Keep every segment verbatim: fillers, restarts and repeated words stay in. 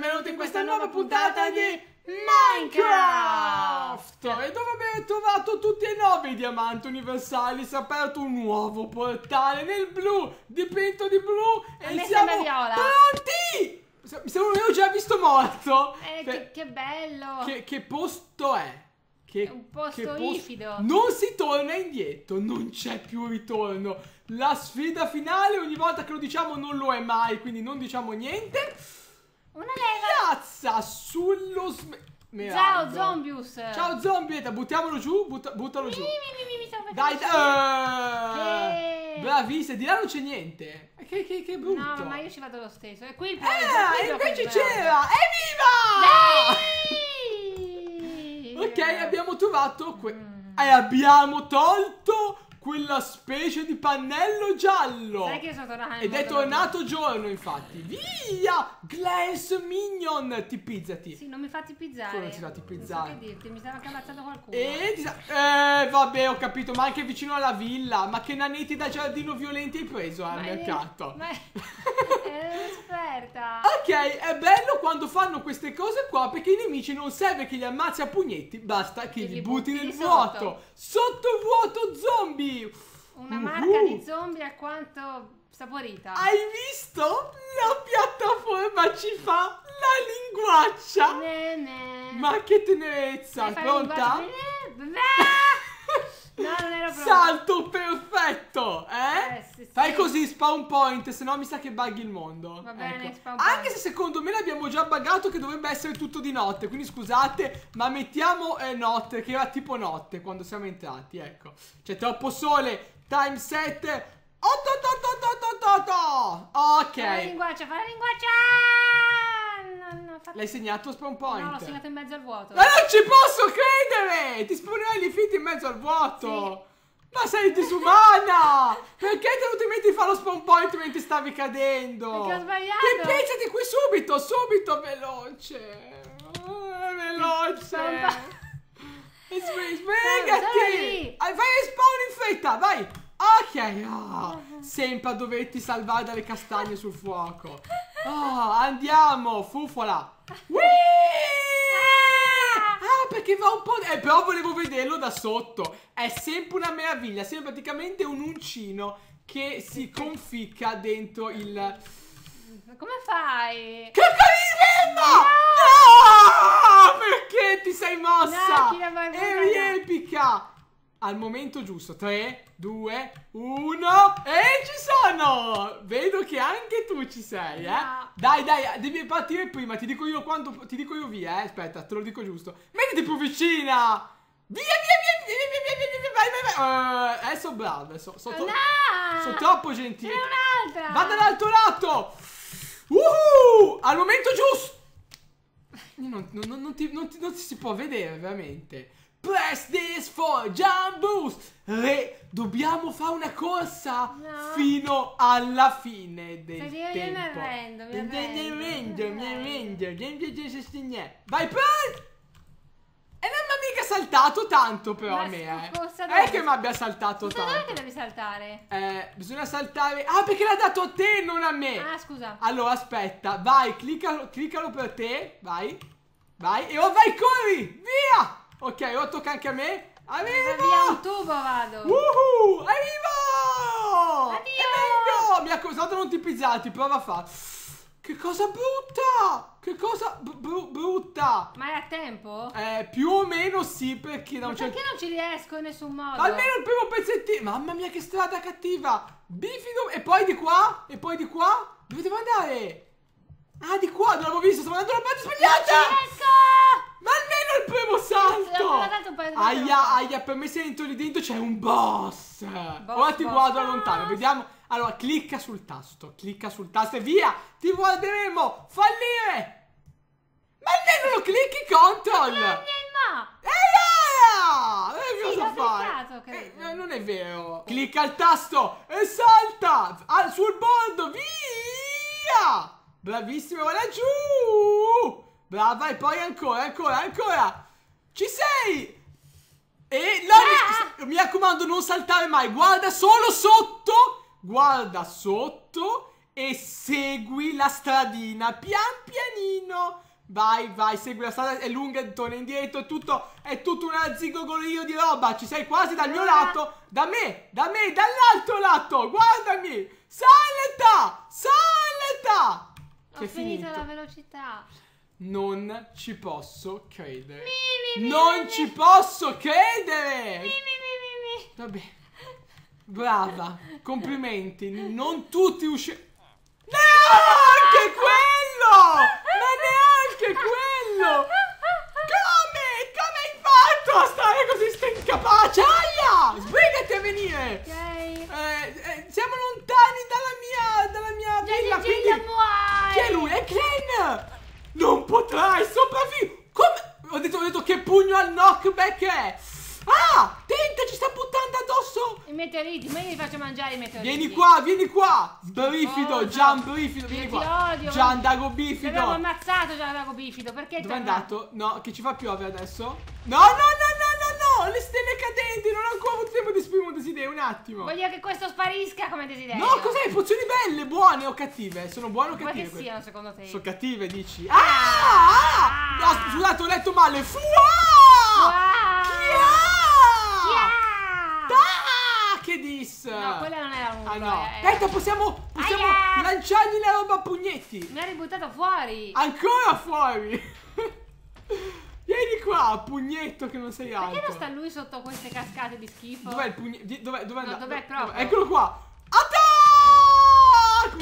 benvenuti in questa nuova puntata di Minecraft! E dopo aver trovato tutti e nove i diamanti universali si è aperto un nuovo portale nel blu, dipinto di blu, e siamo pronti! Mi sembra che ho già visto morto. Eh, che, che bello! Che, che posto è? Che, è un posto, che posto ifido. Non si torna indietro, non c'è più ritorno. La sfida finale, ogni volta che lo diciamo non lo è mai, quindi non diciamo niente. Una lega! Piazza sullo sm... Ciao Zombius! Ciao Zombieta, buttiamolo giù, butta, buttalo giù. Mi, mi, mi, mi stavo Dai, dai! che... Bravissima, di là non c'è niente. Che, che, che brutto. No, ma io ci vado lo stesso. E qui il Eh, invece c'era! Evviva! Dai! Ok, abbiamo trovato que... mm. E abbiamo tolto quella specie di pannello giallo. Sai che sono tornato ed è tornato giorno, infatti. Via! Glass Minion, tipizzati. Sì, non mi fatti pizzare. Come non ti fatti pizzare? Non so che dirti, mi stava ammazzato qualcuno. E ti sa... Eh, vabbè, ho capito, ma anche vicino alla villa. Ma che nanetti da giardino violenti hai preso al mercato? Ma è... è esperta. Ok, è bello quando fanno queste cose qua, perché i nemici non serve che li ammazzi a pugnetti, basta che, che li butti, butti nel vuoto. Sotto vuoto zombie. Una uh -huh. marca di zombie alquanto saporita. Hai visto? La piattaforma ci fa la linguaccia. Ne, ne. Ma che tenerezza. Pronta? No, non ero pronta. Salto perfetto, eh? eh sì, sì. Fai così, spawn point, se no mi sa che buggi il mondo. Va bene, ecco. spawn point. Anche se secondo me l'abbiamo già buggato, che dovrebbe essere tutto di notte. Quindi scusate, ma mettiamo eh, notte, che era tipo notte quando siamo entrati, ecco. C'è troppo sole. Time set otto otto otto otto otto otto. Ok. Fai la linguaccia, fai la linguaccia. No, no, fate... L'hai segnato spawn point? No, l'ho segnato in mezzo al vuoto. Ma non ci posso credere! Ti spawnerai gli finti in mezzo al vuoto! Sì. Ma sei disumana! Perché ti è venuto in mente di fare lo spawn point mentre stavi cadendo? Perché ho sbagliato! Che piazzati qui subito, subito, veloce! Oh, veloce! Sbrigati! Fai spawn in fretta, vai! Ok, oh, sempre a doverti salvare dalle castagne sul fuoco. Oh, andiamo, fufola. Whee! Ah, perché va un po'... Eh, però volevo vederlo da sotto. È sempre una meraviglia, sembra praticamente un uncino che si conficca dentro il... Come fai? Che carina! No! No! Perché ti sei mossa? No, eri epica! Al momento giusto. tre, due, uno e ci sono! Vedo che anche tu ci sei, eh? No. Dai, dai, devi partire prima. Ti dico io quando. Ti dico io via, eh? Aspetta, te lo dico giusto. Mettiti più vicina! Via, via, via, via, via, via, via, via, vai, vai, vai. Uh, eh, sono bravo. So, so, so, no! Sono troppo gentile. C'è un'altra! Va dall'altro lato! Uh! Al momento giusto! Non, non, non, non, ti, non, ti, non ti si può vedere, veramente. Press this for jump boost. Re, dobbiamo fare una corsa no. fino alla fine del Senti, tempo. Io mi arrendo, mi arrendo, mi arrendo. Vai, poi! E non mi ha mica saltato tanto però ma a me, eh. È che mi abbia saltato scusa, tanto. dove che devi saltare? Eh, bisogna saltare. Ah, perché l'ha dato a te, non a me. Ah, scusa. Allora, aspetta, vai, cliccalo, cliccalo per te. Vai, vai, e oh, vai, corri, via. Ok, ora tocca anche a me. Arrivo! Via un tubo vado. Woohoo! Arrivo! Addio! Mi accusato non ti pizzarti, prova a fare. Che cosa brutta! Che cosa br brutta! Ma è a tempo? Eh, più o meno sì, perché da Ma un certo... perché non ci riesco in nessun modo? Almeno il primo pezzettino. Mamma mia, che strada cattiva. Bifido. E poi di qua. E poi di qua. Dove devo andare? Ah, di qua, non l'avevo visto. Stavo andando alla parte sbagliata. Non ci riesco! Ma almeno il primo salto! Un aia, aia, per me se entro lì dentro c'è un boss. boss Ora ti boss, guardo da lontano, vediamo. Allora, clicca sul tasto, clicca sul tasto e via! Ti guarderemo fallire! Ma almeno lo clicchi control! Ma e allora! E sì, cosa fai? Cliccato, eh, non è vero. Clicca il tasto e salta! Ah, sul bordo, via! Bravissima, va laggiù! Brava, e poi ancora, ancora, ancora! Ci sei! E la... ah! Mi raccomando, non saltare mai. Guarda solo sotto. Guarda sotto e segui la stradina pian pianino. Vai, vai, segui la strada, è lunga, torna indietro, è tutto, è tutto un zigogolio di roba. Ci sei quasi dal mio lato, da me, da me, dall'altro lato, guardami. Salita, salita. Ho finito, finito la velocità. Non ci posso credere. Mi, mi, mi, non mi, ci mi. posso credere. Mi, mi, mi, mi. Vabbè, brava, complimenti. Non tutti usciranno. Neanche quello! Ma neanche quello! Come? Come hai fatto a stare così sta incapace? Sbrigati a venire! Ok. Eh, eh, siamo lontani dalla mia, dalla mia villa, quindi... Chi è lui? È Glenn! Non potrai sopravvivere! Come? Ho detto, ho detto che pugno al knockback è! Ah! Tenta, ci sta buttando addosso! I meteoriti, ma io li faccio mangiare i meteoriti. Vieni qua, vieni qua! Sbrifido, Cosa? Gian Brifido, vieni Io qua! ti odio, Gian ma- Dago Bifido! L'avevo ammazzato già l'avevo bifido, perché Dove è torna? andato? No, che ci fa piovere adesso? No, no, no, no, no, no! Le stelle cadenti! Non ho ancora avuto tempo di esprimere un desiderio, un attimo! Voglio che questo sparisca come desiderio. No, cos'è? Pozioni belle, buone o cattive? Sono buone o Vuoi cattive? che siano secondo te? Sono cattive, dici? Ah! ah! No, scusate, ho letto male! Fuà! Chi Chi ha? è? Ah, che dis? No, quella non era un Ah urlo, no, eh, aspetta, possiamo, possiamo Aia! lanciargli la roba a pugnetti. Mi ha ributtato fuori. Ancora fuori. Vieni qua, pugnetto che non sei alto. Perché non sta lui sotto queste cascate di schifo? Dov'è il pugnetto? Dov'è? Dov'è? No, andato? dov'è proprio? Eccolo qua. Attack!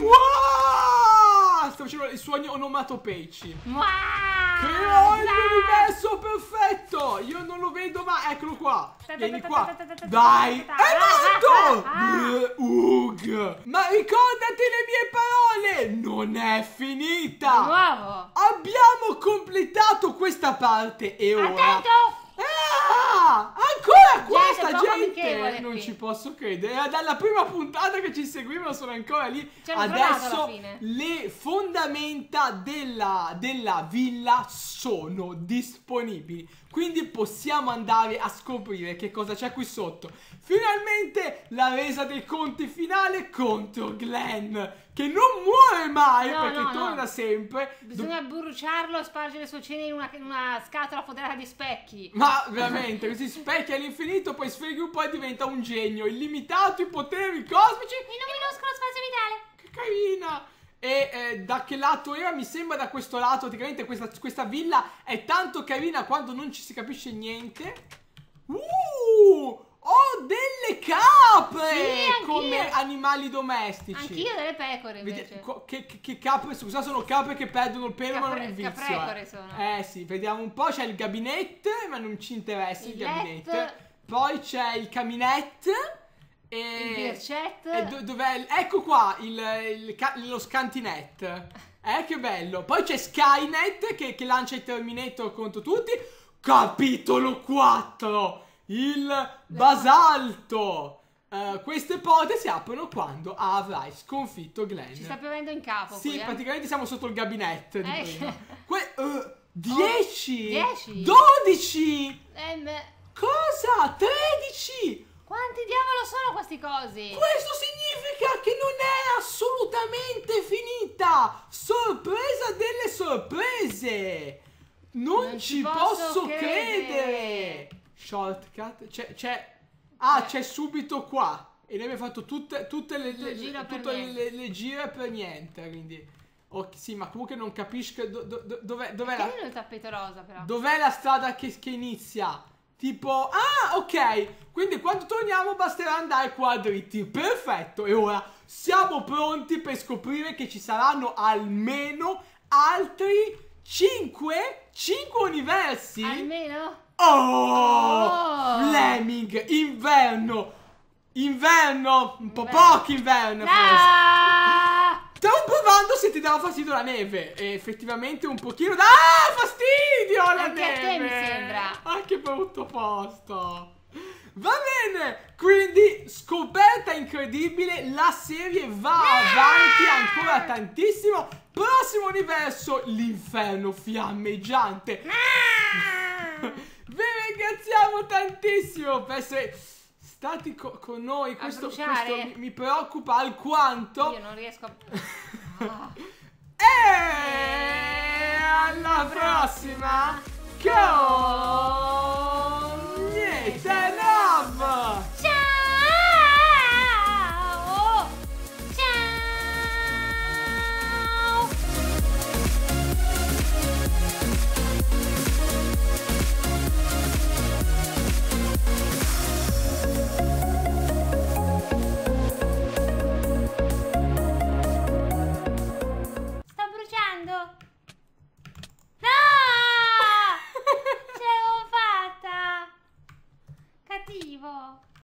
Wow! Sto facendo i suoni onomatopeici. Mua! Creo l'universo perfetto. Io non lo vedo, ma eccolo qua. Vieni qua. Dai. È morto. Brr, Ugh. Ma ricordati le mie parole. Non è finita. Di nuovo. Abbiamo completato questa parte e ora... Attento. Ah, ancora questa poco gente! amichevole Non qui. ci posso credere. Era dalla prima puntata che ci seguivano, sono ancora lì. Ci hanno trovato Adesso alla fine. le fondamenta della, della villa sono disponibili. Quindi possiamo andare a scoprire che cosa c'è qui sotto. Finalmente la resa dei conti finale contro Glenn, che non muore mai, No, perché no, torna no. sempre. Bisogna bruciarlo e spargere le sue ceneri in una, in una scatola fotata di specchi. Ma veramente, questi specchi all'infinito, poi sfreghi un po' e diventa un genio illimitato, i poteri cosmici. In un minuscolo spazio vitale. Che carina! E eh, da che lato era? Mi sembra da questo lato. Praticamente questa, questa villa è tanto carina quando non ci si capisce niente. Uh! Ho delle capre Sì, come anch'io. animali domestici. Anch'io delle pecore invece. Vedi- co- che, che, che capre, scusa, sono capre che perdono il pelo ma non Capre- il vizio. caprecore eh. sono. Eh sì, vediamo un po'. C'è il gabinetto, ma non ci interessa il, Il gabinetto. let. Poi c'è il caminetto. E... Il birchet. e do- dov'è? il- Ecco qua, il, il ca- lo scantinet. Eh, che bello. Poi c'è Skynet che, che lancia i Terminator contro tutti. Capitolo quattro. Il basalto. Uh, queste porte si aprono quando avrai sconfitto Glenn. Ci sta piovendo in capo. Sì, qui, eh. praticamente siamo sotto il gabinetto di Eh, prima. Que- uh, dieci, dieci. dodici, Eh, beh, cosa? tredici. quanti diavolo sono questi cosi? Questo significa che non è assolutamente finita. Sorpresa delle sorprese. Non, Non ci ci posso, posso credere. credere. Shortcut. C'è, c'è. Ah, c'è subito qua. E noi abbiamo fatto tutte, tutte le, Tutto le, il giro per tutte le, niente. le, le gire per niente. Quindi. Ok, sì, ma comunque non capisco do, do, do- dov'è, dov'è la. Carino il tappeto rosa però. Dov'è la strada che, che inizia? Tipo, ah, ok. Quindi quando torniamo basterà andare qua dritti. Perfetto. E ora siamo pronti per scoprire che ci saranno almeno altri cinque universi. Almeno? Oh! Oh! Fleming, inverno. Inverno. Un po' Inverno. poco inverno forse. Ah! Stavo provando se ti dava fastidio la neve. E effettivamente un pochino da... Ah, fastidio la Anche a neve. te mi sembra. Ah, che brutto posto. Va bene. Quindi, scoperta incredibile. La serie va avanti ancora tantissimo. Prossimo universo, l'inferno fiammeggiante. Vi ringraziamo tantissimo per essere stati co- con noi. Questo, bruciare. questo mi, mi preoccupa alquanto. Io non riesco a... E alla prossima. Go!